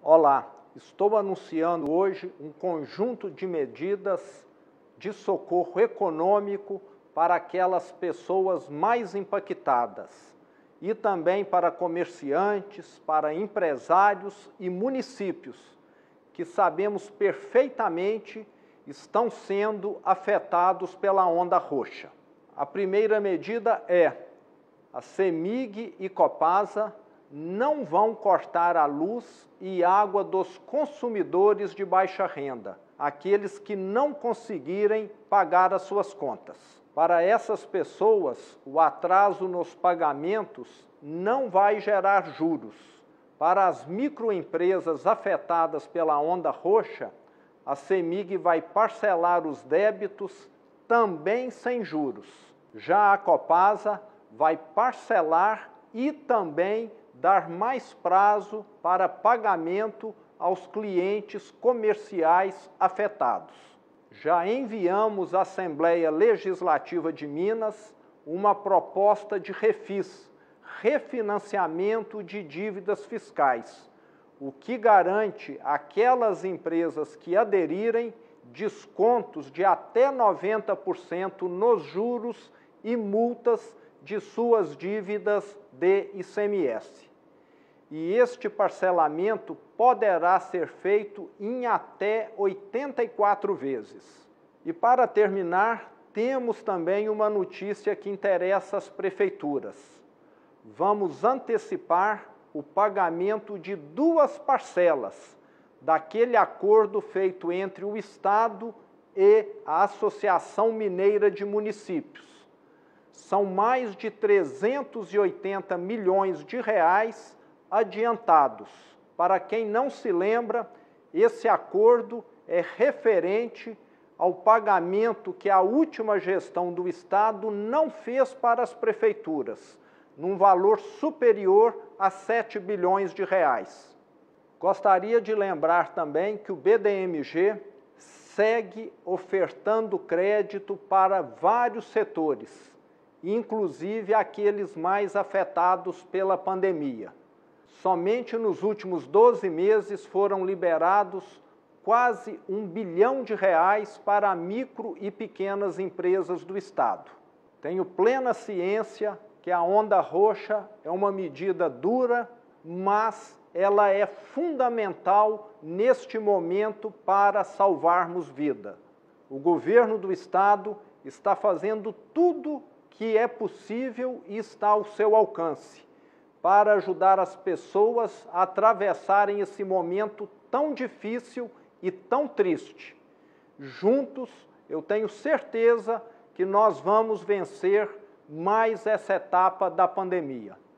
Olá, estou anunciando hoje um conjunto de medidas de socorro econômico para aquelas pessoas mais impactadas e também para comerciantes, para empresários e municípios que sabemos perfeitamente estão sendo afetados pela onda roxa. A primeira medida é: a CEMIG e Copasa não vão cortar a luz e água dos consumidores de baixa renda, aqueles que não conseguirem pagar as suas contas. Para essas pessoas, o atraso nos pagamentos não vai gerar juros. Para as microempresas afetadas pela onda roxa, a CEMIG vai parcelar os débitos também sem juros. Já a Copasa vai parcelar e também dar mais prazo para pagamento aos clientes comerciais afetados. Já enviamos à Assembleia Legislativa de Minas uma proposta de refinanciamento de dívidas fiscais, o que garante àquelas empresas que aderirem descontos de até 90% nos juros e multas de suas dívidas de ICMS. E este parcelamento poderá ser feito em até 84 vezes. E para terminar, temos também uma notícia que interessa às prefeituras. Vamos antecipar o pagamento de 2 parcelas daquele acordo feito entre o Estado e a Associação Mineira de Municípios. São mais de 380 milhões de reais adiantados. Para quem não se lembra, esse acordo é referente ao pagamento que a última gestão do Estado não fez para as prefeituras, num valor superior a 7 bilhões de reais. Gostaria de lembrar também que o BDMG segue ofertando crédito para vários setores, inclusive aqueles mais afetados pela pandemia. Somente nos últimos 12 meses foram liberados quase 1 bilhão de reais para micro e pequenas empresas do Estado. Tenho plena ciência que a onda roxa é uma medida dura, mas ela é fundamental neste momento para salvarmos vida. O governo do Estado está fazendo tudo que é possível e está ao seu alcance para ajudar as pessoas a atravessarem esse momento tão difícil e tão triste. Juntos, eu tenho certeza que nós vamos vencer mais essa etapa da pandemia.